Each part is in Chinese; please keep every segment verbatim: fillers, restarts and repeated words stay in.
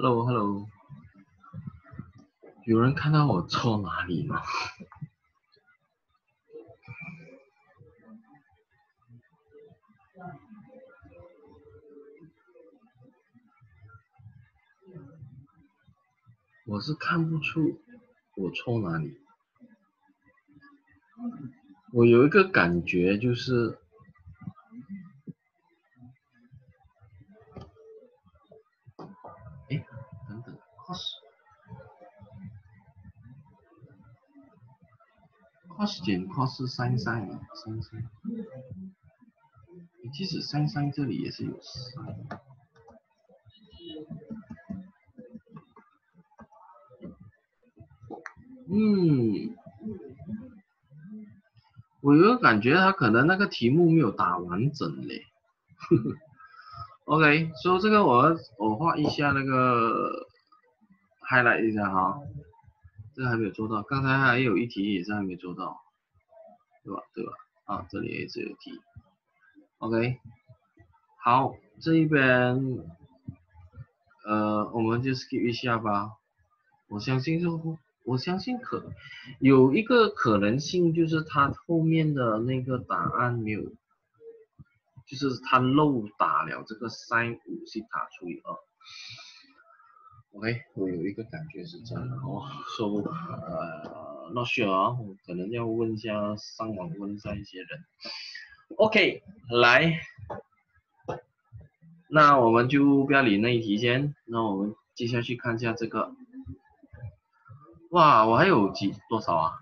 Hello Hello， 有人看到我错哪里吗？我是看不出我错哪里。我有一个感觉就是，哎，等等 ，cos cos 减 cos sin sin sin sin，其实 sin sin 这里也是有 sin。嗯，我有个感觉，他可能那个题目没有打完整嘞。OK， 所以这个我我画一下那个 highlight 一下哈，这个还没有做到，刚才还有一题也是还没做到，对吧？对吧？啊，这里也是有题。OK， 好，这一边呃我们就 skip 一下吧。我相信是，我相信可有一个可能性就是它后面的那个答案没有。就是他漏打了这个 sin 五西塔除以二。OK， 我有一个感觉是这样的哦，说呃 not sure 啊，我可能要问一下上网问一下一些人。OK， 来，那我们就不要理那一题先，那我们接下去看一下这个。哇，我还有几多少啊？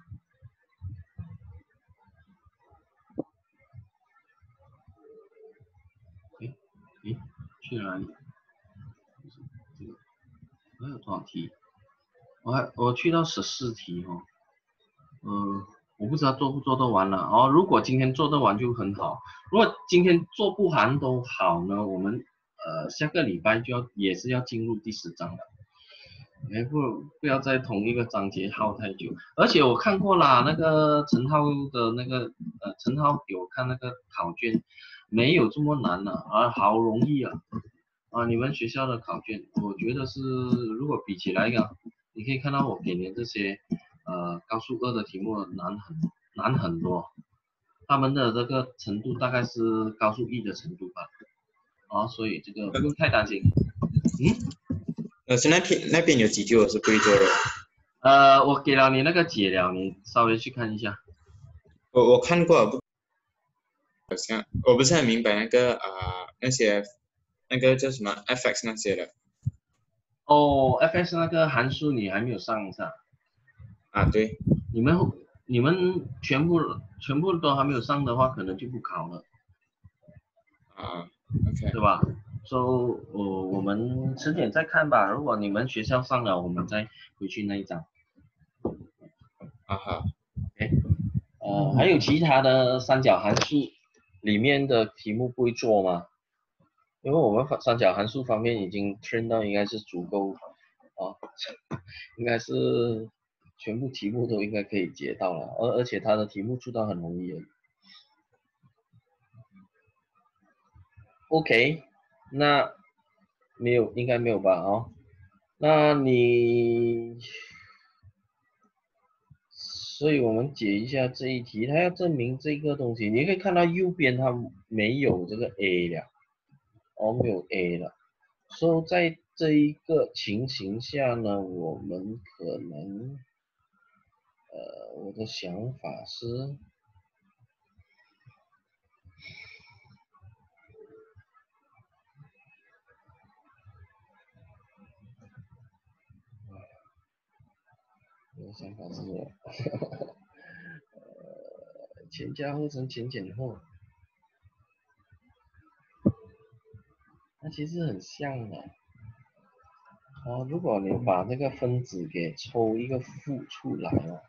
诶诶，去哪里？这个我还有多少题？我还我去到十四题哦。嗯，我不知道做不做得完了哦。如果今天做得完就很好，如果今天做不完都好呢，我们呃下个礼拜就要也是要进入第十章了。哎，不不要在同一个章节耗太久。而且我看过啦，那个陈浩的那个呃陈浩给我看那个考卷，没有这么难了啊，好容易啊啊！你们学校的考卷，我觉得是如果比起来啊，你可以看到我给你这些。呃，高数二的题目难很难很多，他们的这个程度大概是高数一的程度吧，啊，所以这个不用太担心。嗯， 呃，是那边那边有几句我是不会做的。 呃，我给了你那个解了，你稍微去看一下。 我我看过，不，好像我不是很明白那个啊、呃、那些那个叫什么 F X 那些的。 哦 ，F S 那个函数你还没有上是吧？ 啊，对。 你们你们全部全部都还没有上的话，可能就不考了。 啊 ，OK。 对吧？所以，我我们迟点再看吧。如果你们学校上了，我们再回去那一章。 啊好。 OK，呃，还有其他的三角函数里面的题目不会做吗？因为我们三角函数方面已经 train 到应该是足够啊，应该是全部题目都应该可以解到了，而而且它的题目出到很容易而已。OK， 那没有，应该没有吧？哦，那你。所以我们解一下这一题，它要证明这个东西，你可以看到右边它没有这个 a 了，哦，没有 a 了。所以在这一个情形下呢，我们可能，呃，我的想法是，我的想法是，呃，前加后乘前减后，那其实很像的。哦，如果你把这个分子给抽一个负出来了，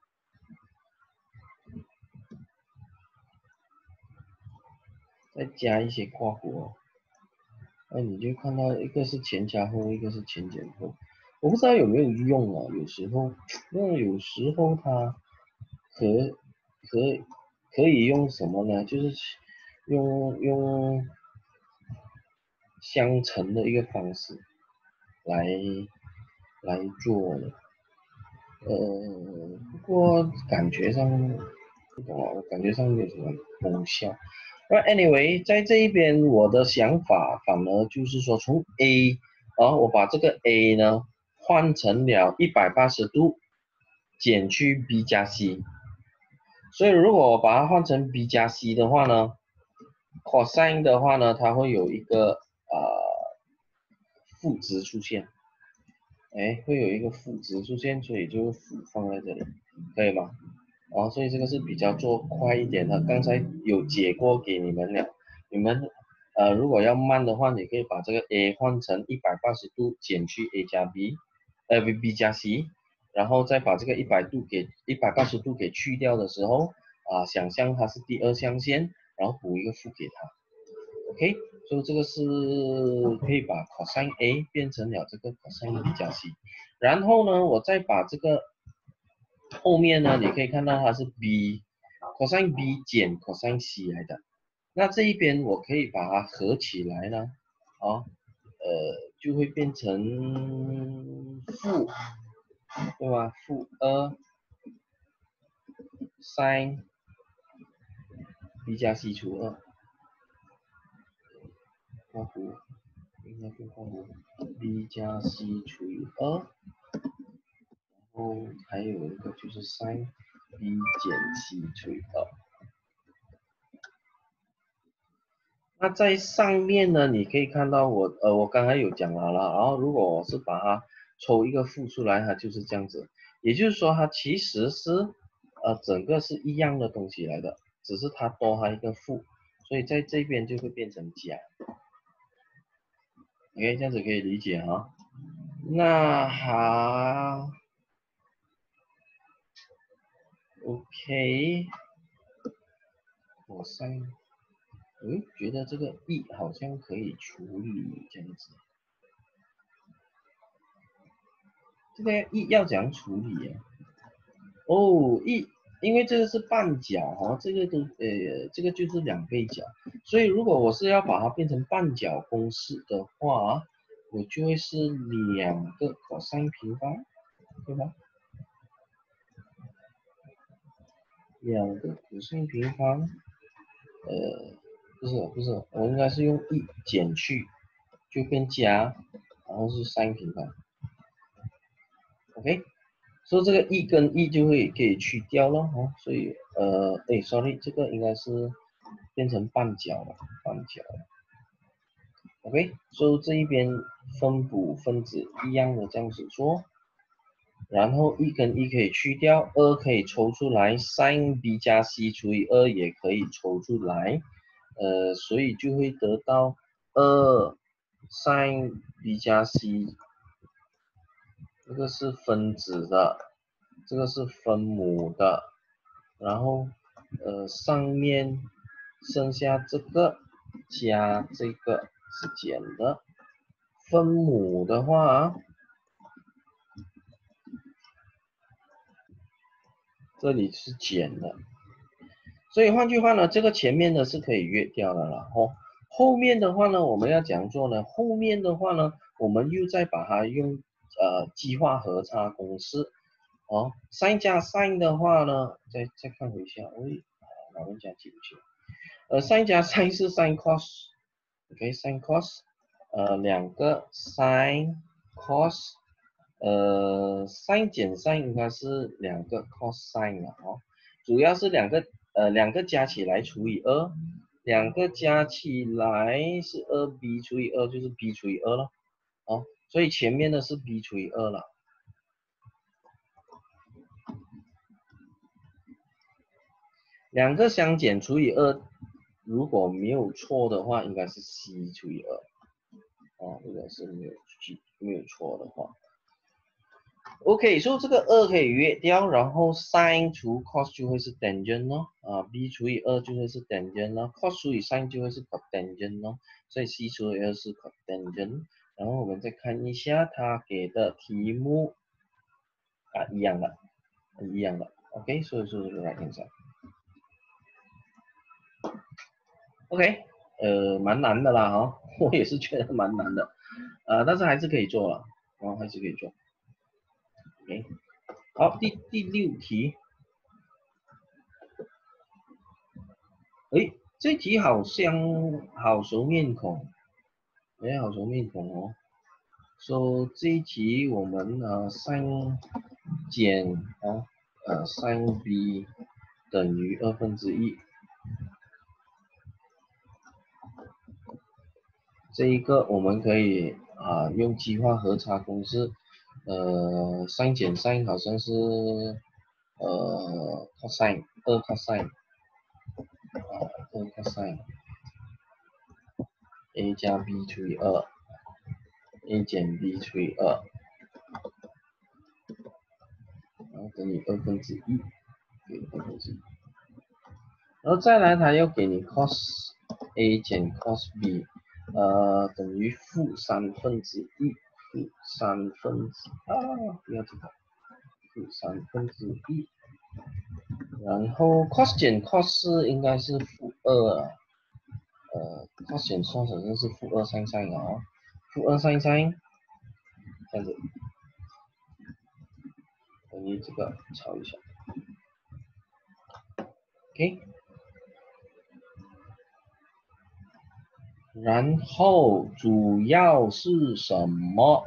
再加一些括弧哦，那你就看到一个是前加后，一个是前减后。我不知道有没有用啊，有时候，因为有时候它可可可以用什么呢？就是用用相乘的一个方式。 来来做的。呃，不过感觉上不懂啊，我感觉上没有什么功效。那 anyway， 在这一边我的想法反而就是说，从 A 啊，我把这个 A 呢换成了一百八十度减去 B 加 C。所以如果我把它换成 B 加 C 的话呢 ，cosine 的话呢，它会有一个呃负值出现。哎，会有一个负值出现，所以就负放在这里，可以吗？然后所以这个是比较做快一点的，刚才有解过给你们了。你们呃如果要慢的话，你可以把这个 A 换成一百八十度减去 A 加 B， 呃 B 加 C， 然后再把这个一百度给一百八十度给去掉的时候啊、呃，想象它是第二象限，然后补一个负给它。OK， 所以这个是可以把 cosine A 变成了这个 cosine B 加 C， 然后呢，我再把这个后面呢，你可以看到它是 B cosine B 减 cosine C 来的，那这一边我可以把它合起来呢，啊，呃，就会变成负，对吧？负二 sin B 加 C 除二。括弧应该变括弧 b 加 c 除以二，然后还有一个就是 sin b 减 c 除以二。那在上面呢，你可以看到我呃我刚才有讲了了，然后如果我是把它抽一个负出来，它就是这样子，也就是说它其实是呃整个是一样的东西来的，只是它多它一个负，所以在这边就会变成加。OK， 这样子可以理解哈。那好 ，OK， 我上，嗯，觉得这个 e 好像可以处理这样子。这个 e 要怎样处理啊？哦 ，e 因为这个是半角哈，这个都呃这个就是两倍角，所以如果我是要把它变成半角公式的话，我就会是两个 cos 平方，对吧？两个 cos 平方，呃，不是不是，我应该是用 e 减去，就变加，然后是 sin 平方。OK， 所以这个 e 跟 e 就会可以去掉了哦，所以呃，哎 ，sorry， 这个应该是变成半角了，半角了。OK， 所以这一边分补分子一样的这样子做，然后 e 跟 e 可以去掉，二可以抽出来 ，sin b 加 c 除以二也可以抽出来，呃，所以就会得到二 sin b 加 c， 这个是分子的，这个是分母的，然后呃上面剩下这个加这个是减的，分母的话。这里是减的，所以换句话呢，这个前面的是可以约掉的了哦。后面的话呢，我们要怎样做呢？后面的话呢，我们又再把它用呃激化和差公式哦。sin 加 sin 的话呢，再再看回一下，喂，老人家记不记得？呃，sin 加 sin 是 sin cos，OK，sin cos，呃，两个 sin cos。呃 sin 减 sin 应该是两个 cosine 了哦，主要是两个呃两个加起来除以二，两个加起来是二 b 除以二，就是 b 除以二了哦，所以前面的是 b 除以二了。两个相减除以二，如果没有错的话，应该是 c 除以二哦，如果是没有没有错的话。OK， 所以这个二可以约掉，然后 sin 除 cos 就会是 tangent 咯，啊 b 除以二就会是 tangent 咯 ，cos 除以 sin 就会是 cotangent 咯，所以 c 除以二是 cotangent。然后我们再看一下他给的题目，啊，一样的，一样的 ，OK， 所以说这个 right hand side。OK， 呃，蛮难的啦哈、哦，我也是觉得蛮难的，呃，但是还是可以做了。 然后还是可以做。OK， 好，第第六题。哎，这题好像好熟面孔，哎，好熟面孔哦。So 这一题我们呃 sin 减啊呃 sin b 等于二分之一。这一个我们可以啊用激化和差公式，呃 sin 减 sin 好像是呃 cosine 二 cosine 啊二 cosine a 加 b 除以二 a 减 b 除以二，然后等于二分之一，给二分之一，然后再来它要给你 cos a 减 cos b， 呃等于负三分之一，负三分之啊不要这个。负三分之一，然后 cos 减 cos 应该是负二啊，呃 cos 减 cos 好像是负二 sin sin 啊，负二 sin sin 这样子，等于这个抄一下 ，OK， 然后主要是什么？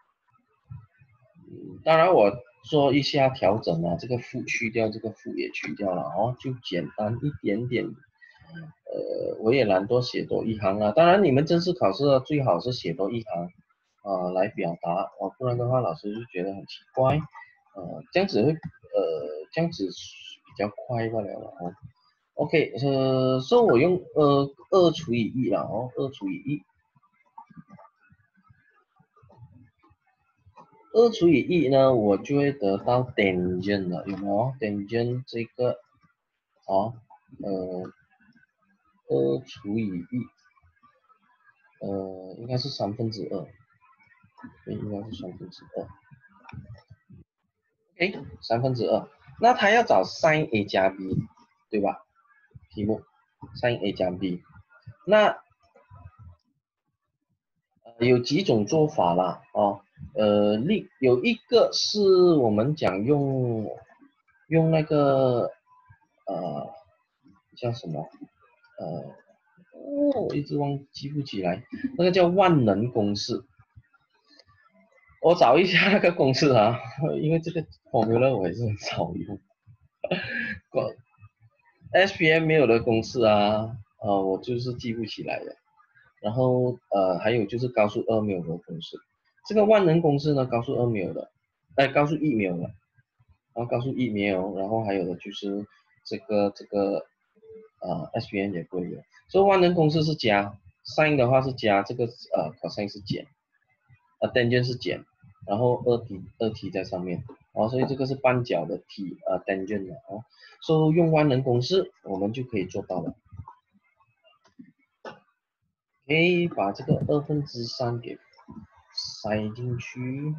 当然我做一下调整啊，这个负去掉，这个负也去掉了哦，就简单一点点。呃，我也懒惰写多一行啊。当然，你们正式考试最好是写多一行啊、呃、来表达哦，不然的话老师就觉得很奇怪。呃，这样子会呃这样子比较快罢了哦。OK， 呃，所以我用呃二除以一了哦，二除以一。二除以一呢，我就会得到 tangent 了，有没有 tangent 这个哦，呃，二除以一，呃，应该是三分之二，对，应该是三分之二。OK， 三分之二，那他要找 sin a 加 b， 对吧？题目 sin a 加 b， 那呃有几种做法啦，哦，呃，另有一个是我们讲用用那个呃叫什么呃哦，我一直忘记不起来，那个叫万能公式。我找一下那个公式啊，因为这个 formula 我也是很少用。S P M 没有的公式啊，呃，我就是记不起来的。然后呃，还有就是高数二没有的公式，这个万能公式呢，高数二没有的，哎，高数一没有的，然后高数一没有，然后还有的就是这个这个呃 S P M 也不会有，所以万能公式是加 sin 的话是加，这个呃 cos 是减，呃 tangent 是减，然后二 t 二 t 在上面，哦，所以这个是半角的 t 呃 tangent 的哦，所以用万能公式我们就可以做到了。可以把这个二分之三给塞进去，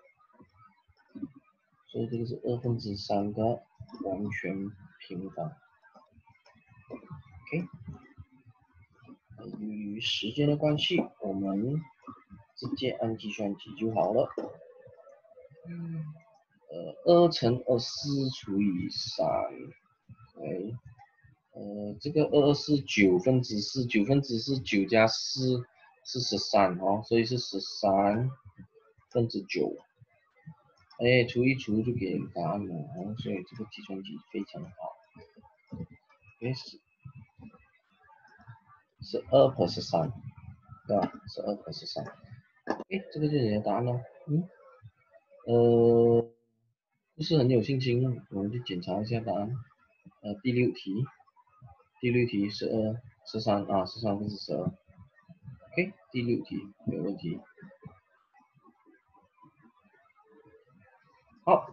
所以这个是二分之三的完全平方。OK， 由于时间的关系，我们直接按计算机就好了。嗯，呃，二乘二四除以三，哎，呃，这个二是九分之四，九分之四，九加四是十三哦，所以是十三分之九。哎，除一除就给答案了，哦，所以这个计算机非常好。哎，是是二 plus 三，对吧？是二 plus 三。哎，这个就是你的答案了。嗯，呃，不是很有信心，我们去检查一下答案。呃，第六题，第六题是二十三啊，十三分之十二。OK， 第六题没有问题。好，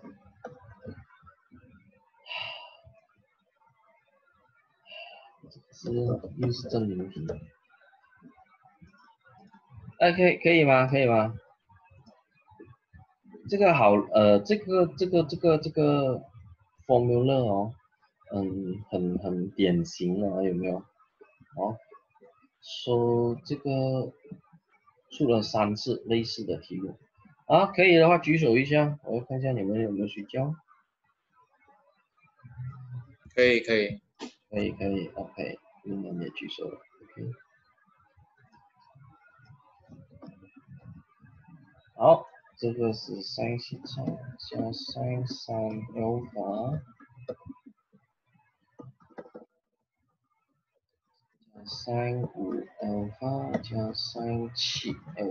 是又是证明题。哎，可以可以吗？可以吗？这个好，呃，这个这个这个这个 formula 哦，嗯，很很典型啊，有没有？哦，说这个出了三次类似的题目， 啊，可以的话举手一下，我看一下你们有没有睡觉。 可以可以。 可以可以 ，OK， 你们也举手了 ，OK。好，这个是 sin 西塔加 sin 三 alpha 加 sin 五 alpha 加 sin 七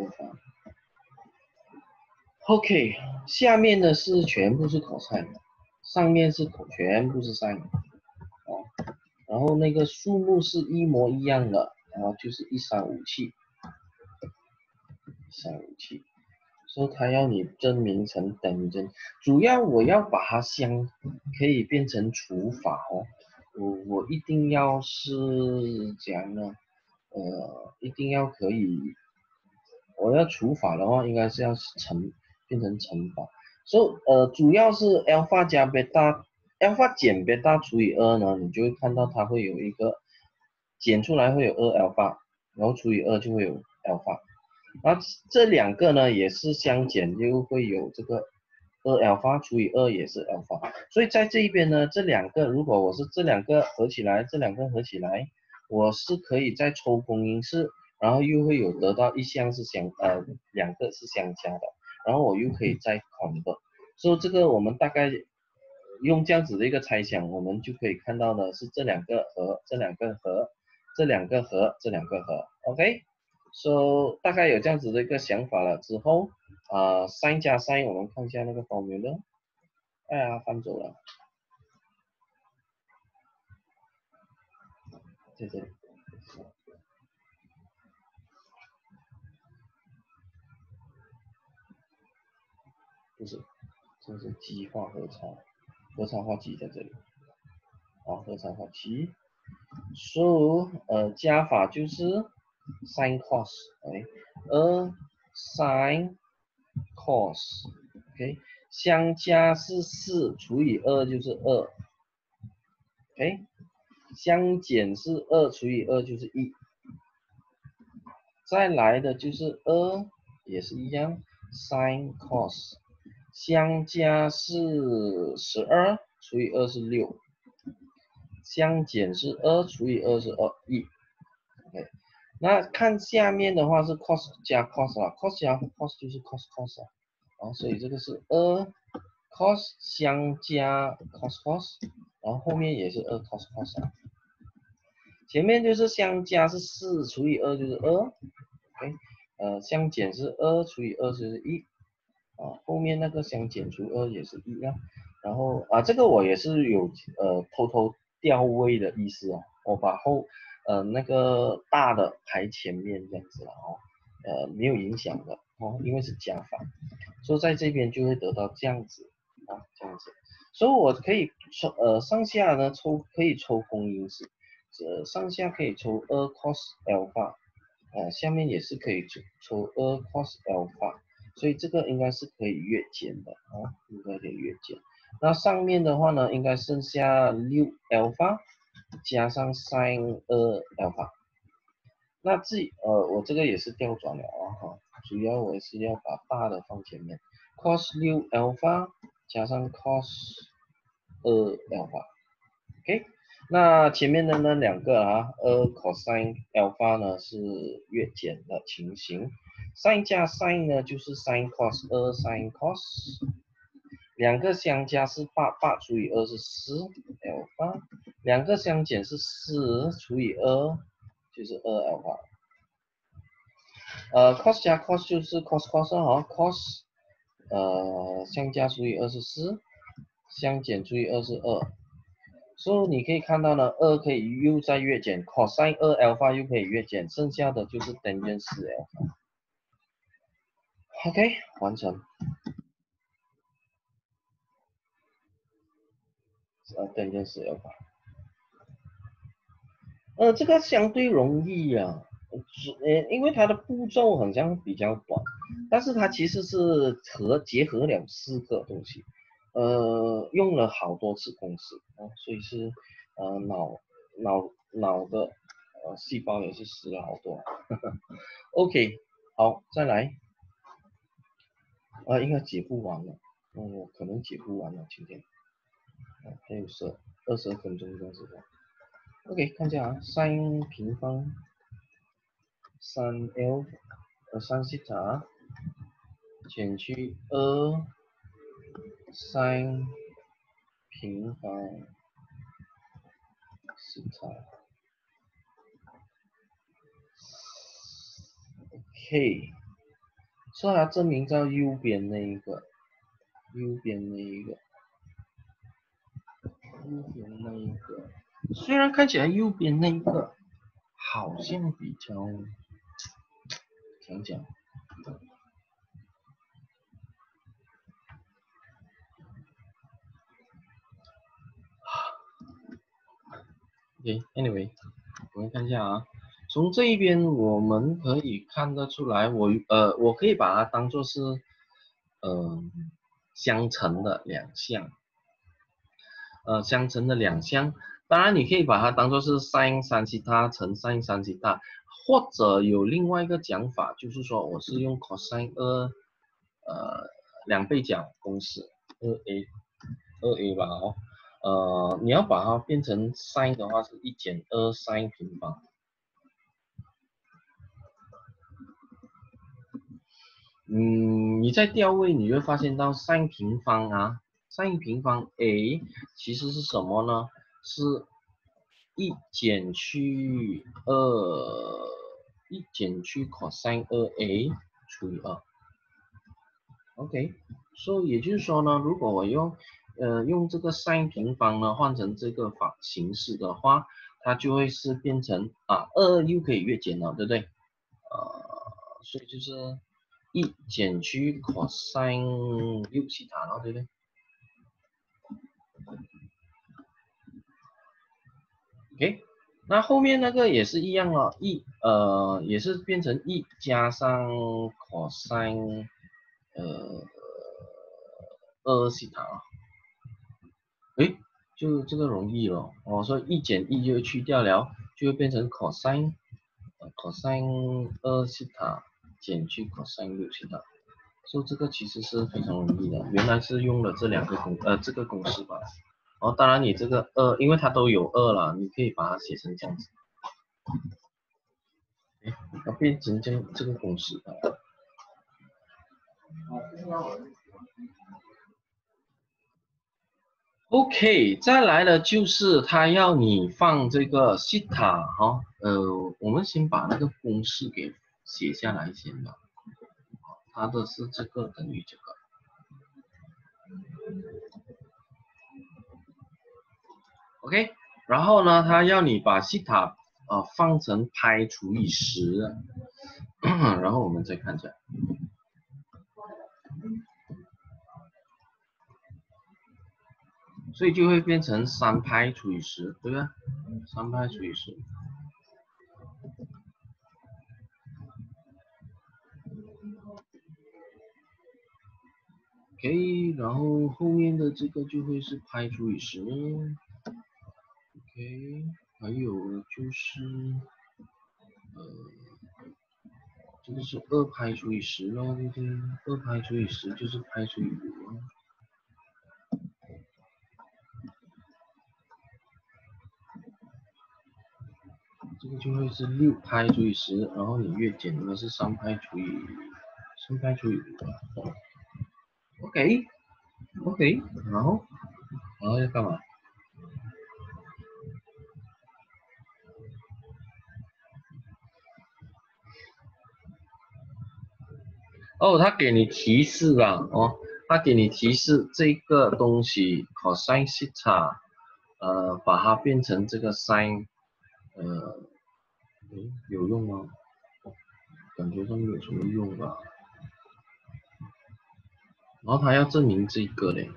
alpha。OK， 下面的是全部是 cosine， 上面是全部是 sin。哦，然后那个数目是一模一样的，然后就是一三五七，一三五七。说他要你证明成等针，主要我要把它相可以变成除法哦，我我一定要是怎样呢？呃，一定要可以，我要除法的话，应该是要乘变成乘法，所以呃主要是 alpha 加 beta，alpha 减 beta 除以二呢，你就会看到它会有一个减出来会有二 alpha， 然后除以二就会有 alpha。那这两个呢也是相减，就会有这个二 alpha 除以二也是 alpha， 所以在这一边呢，这两个如果我是这两个合起来，这两个合起来，我是可以再抽公因式，然后又会有得到一项是相呃两个是相加的，然后我又可以再 convert， 所以这个我们大概用这样子的一个猜想，我们就可以看到的是这两个和这两个和这两个和这两个和 ，OK。So 大概有这样子的一个想法了之后，啊、呃、sin 加 sin 我们看一下那个 formula， 哎呀翻走了，在这里，不是，这是极化和差，和差化极在这里，啊和差化极，so 呃加法就是 sin cos， 哎，二 sin cos，OK， 相加是四除以二就是二 ，OK， 相减是二除以二就是一，再来的就是二也是一样 sin cos， 相加是十二除以二是六，相减是二除以二是二一 ，OK。那看下面的话是 cos 加 cos 啊 ，cos 加 cos 就是 cos cos 啊，啊，所以这个是二 cos 相加 cos cos， 然后后面也是二 cos cos 啊，前面就是相加是四除以二就是二 ，OK， 呃，相减是二除以二就是一，啊，后面那个相减除二也是一啊，然后啊，这个我也是有呃偷偷调位的意思哦，我把后呃那个大的排前面这样子了哦，呃没有影响的哦，因为是加法，所以在这边就会得到这样子啊这样子，所以我可以抽呃上下呢抽可以抽公因式，呃上下可以抽二 cos alpha， 呃下面也是可以抽抽二 cos alpha。所以这个应该是可以越减的啊，应该可以越减。那上面的话呢，应该剩下六 alpha 加上 sin 二 alpha。那自己呃，我这个也是调转了啊哈，主要我是要把大的放前面 ，cos 六 alpha 加上 cos 二 alpha。OK， 那前面的那两个啊，二 cosine alpha 呢是越减的情形。sin 加 sin 呢就是 sin cos 二 sin cos， 两个相加是八，八除以二是四 alpha， 两个相减是四除以二就是二 alpha。呃 cos 加 cos 就是 cos cos 啊 cos， 呃相加除以二是四，相减除以二是二。所以你可以看到呢，二可以又再越减 cosine 二 alpha 又可以越减，剩下的就是 tangent 四 alpha。OK， 完成。呃tangent 四 alpha。呃，这个相对容易呀、啊，呃，因为它的步骤好像比较短，但是它其实是合结合了四个东西，呃，用了好多次公式啊，所以是呃脑脑脑的呃细胞也是死了好多。OK， 好，再来。 啊，应该解不完了，哦，我可能解不完了今天，啊，还有十二十二分钟这样子的。OK， 看一下啊 ，sin 平方三 L 呃三西塔减去二 sin 平方西塔 ，OK， 所以它证明在右边那一个，右边那一个，右边那一个，虽然看起来右边那一个好像比较，讲讲。OK，Anyway，、okay, 我们看一下啊，从这一边我们可以看得出来，我呃，我可以把它当做是呃相乘的两项，呃相乘的两项，当然你可以把它当做是 sin 三西塔乘 sin 三西塔，或者有另外一个讲法，就是说我是用 cos 二呃两倍角公式二 a 二 a 吧哦。呃，你要把它变成 sin 的话，是一减二 sin 平方。嗯，你在调位，你会发现到 sin 平方啊 ，sin 平方 a 其实是什么呢？是一减去二，一减去 cos 二 a 除以二。OK， 所以也就是说呢，如果我用呃用这个 sin 平方呢换成这个方形式的话，它就会是变成啊二又可以越减了，对不对？呃，所以就是一减去 cos 六西塔了，对不对 ？OK， 那后面那个也是一样了，一呃也是变成一加上 cos 呃二西塔啊。诶，就这个容易了哦，所以一减一就去掉了，就会变成 cos 呃 cos 二西塔减去 cos 六西塔，所以这个其实是非常容易的，原来是用了这两个公呃这个公式吧。哦，当然你这个二，因为它都有二了，你可以把它写成这样子，诶，要变成这这个公式啊。OK， 再来的就是他要你放这个西塔哈，呃，我们先把那个公式给写下来先吧。它的是这个等于这个 ，OK， 然后呢，他要你把西塔呃放成派除以十，然后我们再看一下。所以就会变成三派除以十，对不对？三派除以十。OK， 然后后面的这个就会是派除以十。OK， 还有就是呃，这个是二派除以十咯，对不对？二派除以十就是派除以五。这个就会是六派除以十，然后你越减的是三派除以三派除以五。OK OK， 然后然后要干嘛？哦，他给你提示了哦，他给你提示这个东西 cos 西塔，呃，把它变成这个 sin， 呃，诶，有用吗？感觉上没有什么用吧。然后他要证明这个嘞，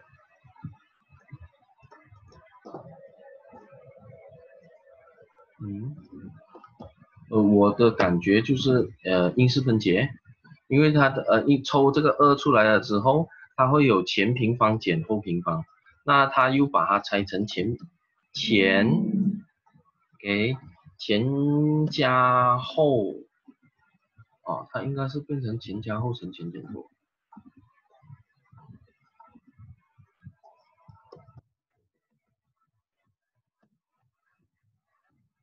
嗯，呃，我的感觉就是呃因式分解，因为它的呃一抽这个二出来了之后，它会有前平方减后平方，那他又把它拆成前前给前加后，哦，它应该是变成前加后乘前减后。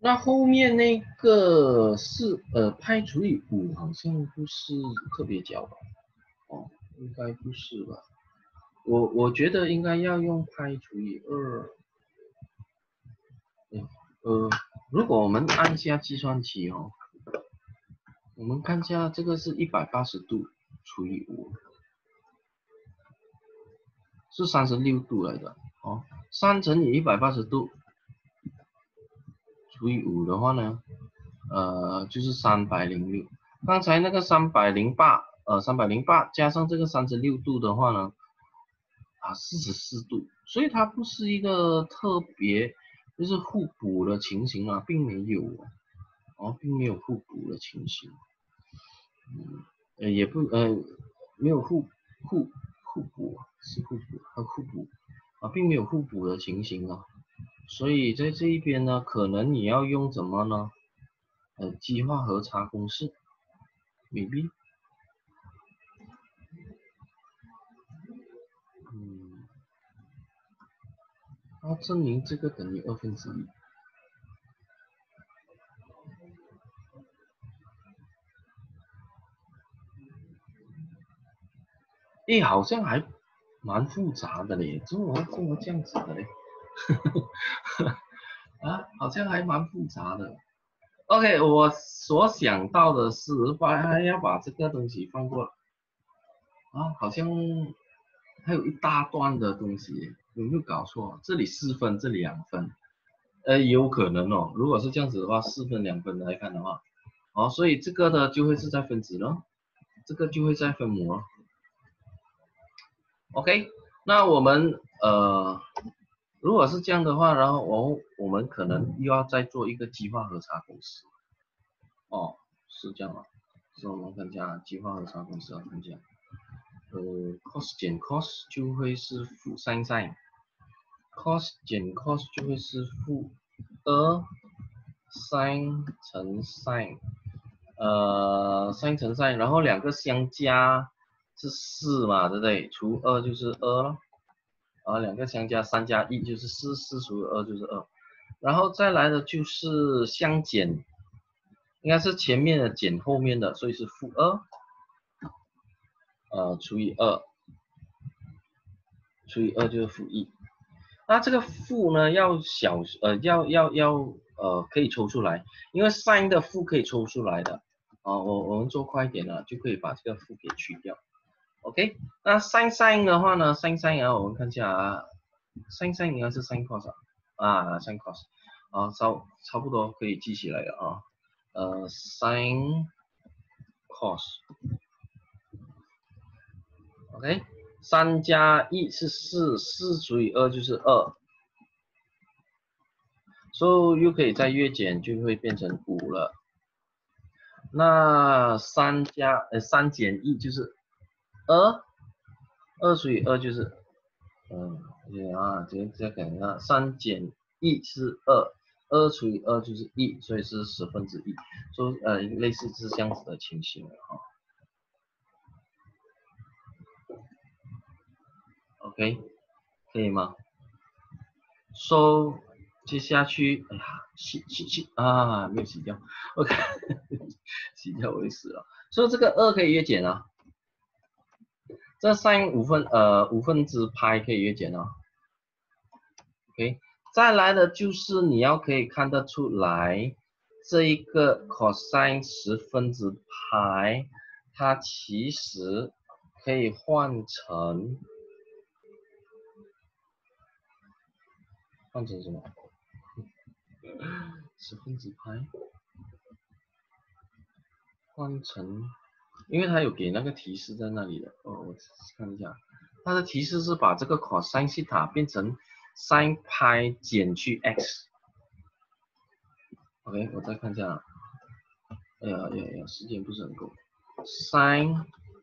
那后面那个是呃派除以五，好像不是特别角吧？哦，应该不是吧？我我觉得应该要用派除以二。呃，如果我们按下计算器哦，我们看一下这个是一百八十度除以五，是三十六度来的哦。三乘以一百八十度除以五的话呢，呃，就是三百零六。刚才那个三百零八，呃，三百零八加上这个三十六度的话呢，啊，四十四度，所以它不是一个特别就是互补的情形啊，并没有哦，并没有互补的情形。嗯，呃，也不呃，没有互互互补，是互补和互补啊，并没有互补的情形啊。所以在这一边呢，可能你要用什么呢？呃，激化和差公式 ，maybe， 嗯，要证明这个等于二分之一。诶，好像还蛮复杂的嘞，怎么怎么这样子的嘞？啊，好像还蛮复杂的。OK，我所想到的是把还要把这个东西放过啊，好像还有一大段的东西，有没有搞错？这里四分，这里两分，呃，有可能哦。如果是这样子的话，四分两分来看的话，哦，所以这个呢就会是在分子咯，这个就会在分母咯。OK，那我们呃，如果是这样的话，然后我我们可能又要再做一个激化和差公式。哦，是这样啊，所以我们看一下激化和差公式啊，看一下，呃 ，cos 减 cos 就会是负 sin sin，cos 减 cos 就会是负二 sin 乘 sin，呃 sin 乘 sin，然后两个相加是四嘛，对不对？除二就是二了，啊，两个相加三加一就是四，四除二就是二，然后再来的就是相减。应该是前面的减后面的，所以是负二，呃，除以二，除以二就是负一。那这个负呢，要小，呃，要要要，呃，可以抽出来，因为 sin 的负可以抽出来的。啊，我我们做快一点呢，就可以把这个负给去掉。OK， 那 sin sin 的话呢 ，sin sin 啊，我们看一下啊 ，sin sin 应该是 sin cos 啊 ，sin cos，啊，差差不多可以记起来了啊，呃 sin cos。OK， 三加一是四，四除以二就是二，所以又可以再约减，就会变成五了。那三加呃三减一就是二，二除以二就是嗯啊，这这可能啊，三减一是二，二除以二就是一，所以是十分之一，所以呃类似是这样子的情形了哈。OK， 可以吗？ So 接下去，哎呀，洗洗洗啊，没有洗掉 ，OK， 洗掉我就死了。所以这个二可以约减啊，这 sin 五分呃五分之派可以约减啊 ，OK， 再来的就是你要可以看得出来，这一个 cosine 十分之派，它其实可以换成换成什么？十分之派换成。因为它有给那个提示在那里的，哦，我看一下，它的提示是把这个 cos 西塔变成 sin 派减去 x。OK， 我再看一下，哎呀哎呀哎呀，时间不是很够 ，sin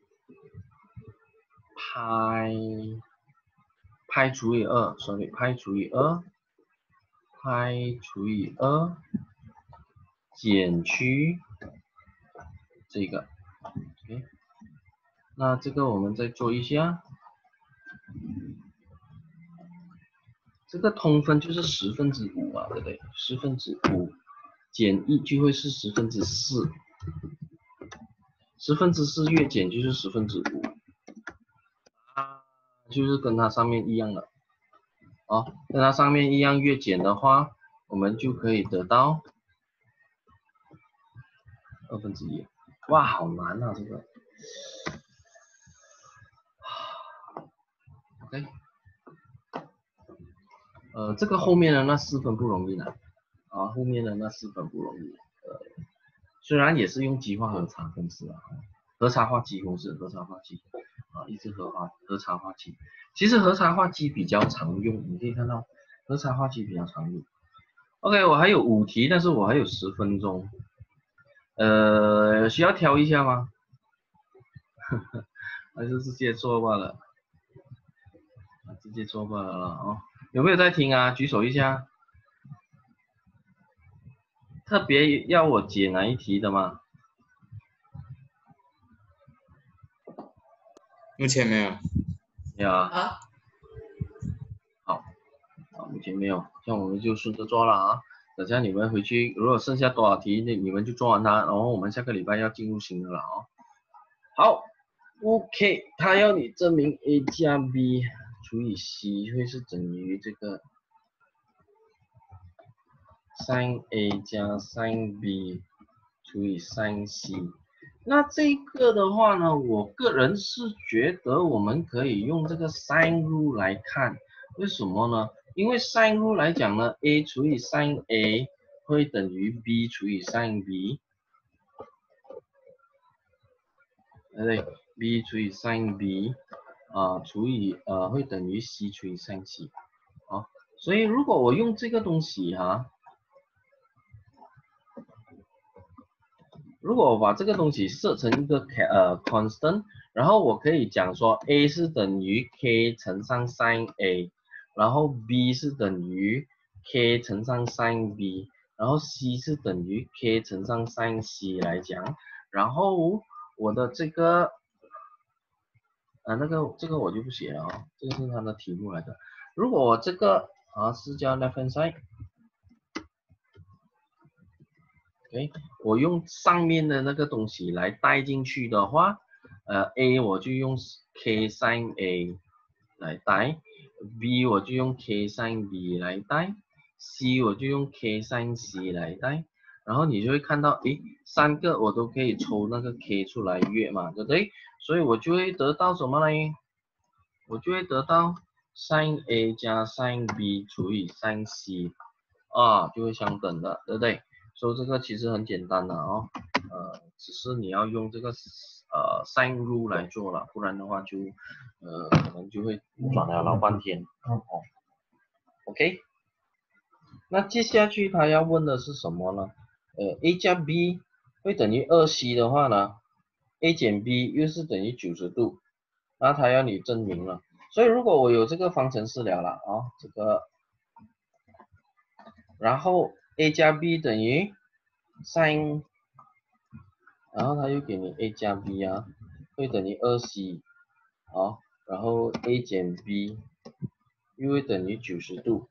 派派除以二 ，sorry， 派除以二，派除以二减去这个 ，OK。那这个我们再做一下，这个通分就是十分之五啊，对不对？十分之五减一就会是十分之四，十分之四越减就是十分之五，啊，就是跟它上面一样了。哦，跟它上面一样越减的话，我们就可以得到二分之一。哇，好难啊这个。OK， 呃，这个后面的那四分不容易拿，啊，后面的那四分不容易。呃，虽然也是用极化核查公式啊，核茶化机公式，核茶化机啊，一直核化核茶化机。其实核茶化机比较常用，你可以看到核茶化机比较常用。OK， 我还有五题，但是我还有十分钟，呃，需要挑一下吗？还是直接做罢了？直接做罢了哦。有没有在听啊？举手一下。特别要我解哪一题的吗？ 目前没有。 没有啊。啊。好，好，目前没有，像我们就顺着做了啊。等下你们回去，如果剩下多少题，那你们就做完它，然后我们下个礼拜要进入新的了哦。好 ，OK， 他要你证明 a 加 b 除以 c 会是等于这个 sin a 加 sin b 除以 sin c。那这个的话呢，我个人是觉得我们可以用这个 sin rule 来看，为什么呢？因为 sin rule 来讲呢 ，a 除以 sin a 会等于 b 除以 sin b， 对不对 ？b 除以 sin b 啊、呃、除以呃会等于 c 除以 sin c， 啊，所以如果我用这个东西哈、啊。如果我把这个东西设成一个呃 constant， 然后我可以讲说 a 是等于 k 乘上 sin a， 然后 b 是等于 k 乘上 sin b， 然后 c 是等于 k 乘上 sin c 来讲，然后我的这个啊那个这个我就不写了啊，这个是它的题目来的。如果我这个啊是叫 left hand side。OK， 我用上面的那个东西来带进去的话，呃 A 我就用 K sin A 来带 ，B 我就用 K sin B 来带 ，C 我就用 K sin C 来带，然后你就会看到，诶，三个我都可以抽那个 K 出来约嘛，对不对？所以我就会得到什么呢？我就会得到 sin A 加 sin B 除以 sin C， 啊，就会相等的，对不对？所以这个其实很简单的哦，呃，只是你要用这个呃 sin rule 来做了，不然的话就呃可能就会转了老半天哦。OK， 那接下去他要问的是什么呢？呃 ，a 加 b 会等于二 c 的话呢 ，a 减 b 又是等于九十度，那他要你证明了。所以如果我有这个方程式了了啊，这个，然后 a 加 b 等于 sin， 然后他又给你 a 加 b 啊，会等于二 c， 好，然后 a 减 b 又会等于九十度。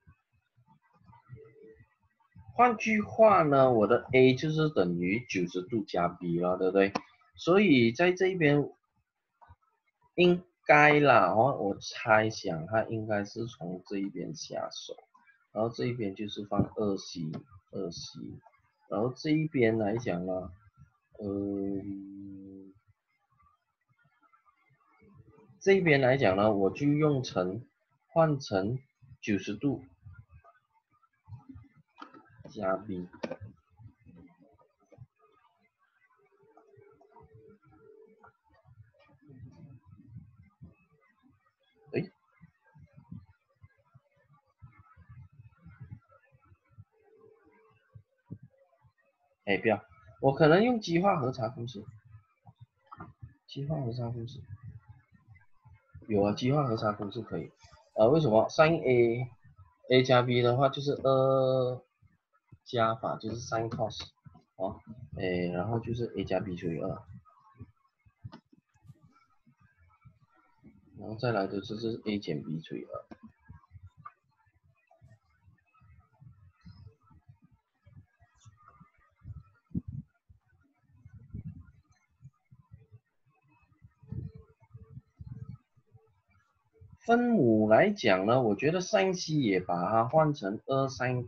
换句话呢，我的 a 就是等于九十度加 b 了，对不对？所以在这边应该啦，哦，我猜想它应该是从这一边下手，然后这一边就是放二 c， 二 c， 然后这一边来讲呢，嗯，这一边来讲呢，我就用成换成九十度加 b。诶，哎，不要，我可能用极化核查公式。极化核查公式有啊，极化核查公式可以。呃，为什么 sin a a 加 b 的话就是二加法就是 sin cos 哦，哎，然后就是 a 加 b 除以二，然后再来的就是 a 减 b 除以二。 分母来讲呢，我觉得 sin c 也把它换成二 sin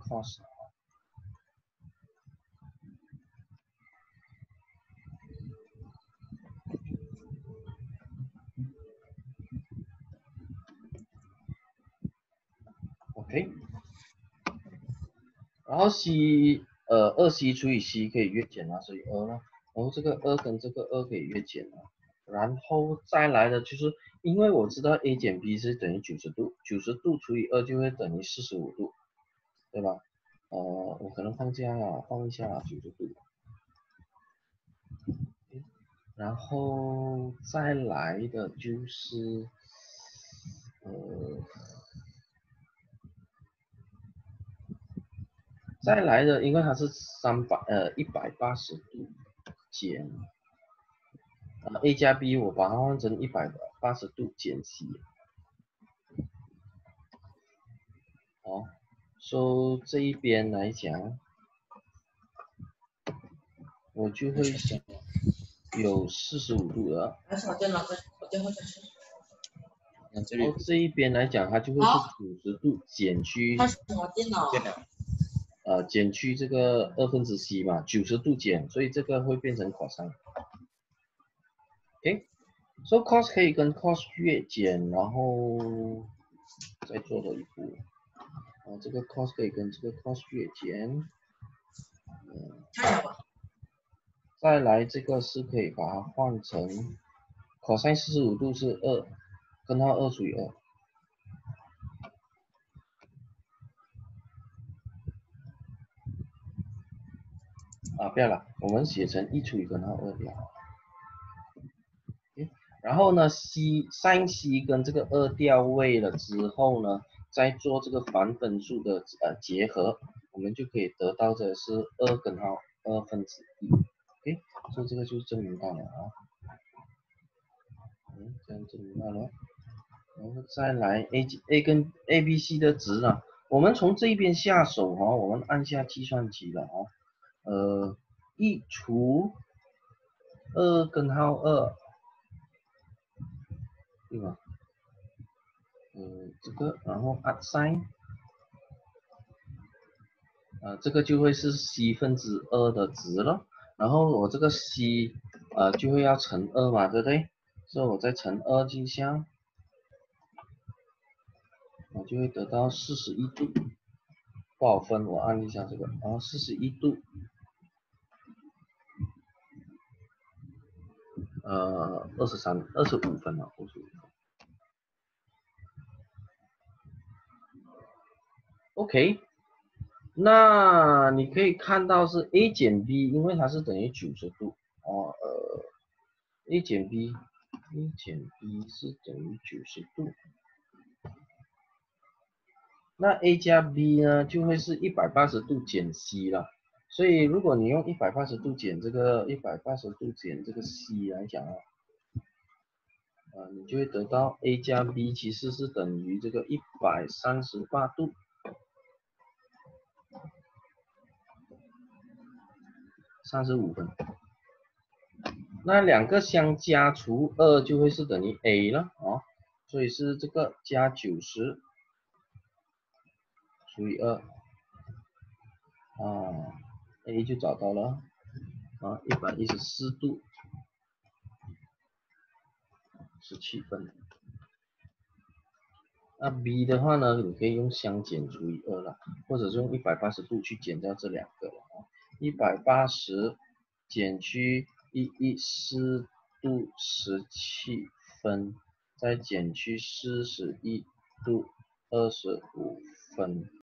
cos。OK， 然后 c 呃二 c 除以 c 可以约减啊，所以二了。然后这个二跟这个二可以约减啊。然后再来的就是，因为我知道 a 减 b 是等于九十度，九十度除以二就会等于四十五度，对吧？呃，我可能放这样啊，放一下九十度。然后再来的就是，呃，再来的，因为它是三百呃一百八十度减。啊 a 加 b 我把它换成一百八十度减 c， 好，所以这一边来讲，我就会有四十五度的。 那这里然后这一边来讲，它就会是九十度减去， 电脑呃减去这个二分之 c 嘛，九十度减，所以这个会变成 cos。OK。So cos 可以跟 cos 约减，然后再做多一步，啊，这个 cos 可以跟这个 cos 约减，嗯，再来这个是可以把它换成 cos 四十五度是二，根号二除以二，啊，不要了，我们写成一除以根号二就好。然后呢 ，c sin c 跟这个二调位了之后呢，再做这个反分数的呃结合，我们就可以得到的是二根号二分之一。OK， 所以这个就证明到了啊。嗯，这样证明到了。然后再来 a a 跟 a b c 的值呢，我们从这边下手哈、哦，我们按下计算机了啊、哦，呃，一除二根号二。对吧？嗯，这个，然后 add sign， 呃，这个就会是 c 分之二的值了。然后我这个 c， 呃，就会要乘二嘛，对不对？所以我再乘二进项，我就会得到四十一度。不好分，我按一下这个，然后四十一度，呃，二十三、二十五分了，二十五分。OK。那你可以看到是 a 减 b， 因为它是等于九十度哦，呃 ，a 减 b，a 减 b 是等于九十度，那 a 加 b 呢就会是一百八十度减 c 了，所以如果你用一百八十度减这个一百八十度减这个 c 来讲啊，啊，你就会得到 a 加 b 其实是等于这个一百三十八度。三十五分，那两个相加除二就会是等于 a 了啊，所以是这个加九十除以二啊 ，a 就找到了啊，一百一十四度十七分。那 b 的话呢，你可以用相减除以二了，或者是用一百八十度去减掉这两个了啊，一百八十减去一百一十四度十七分，再减去四十一度二十五分，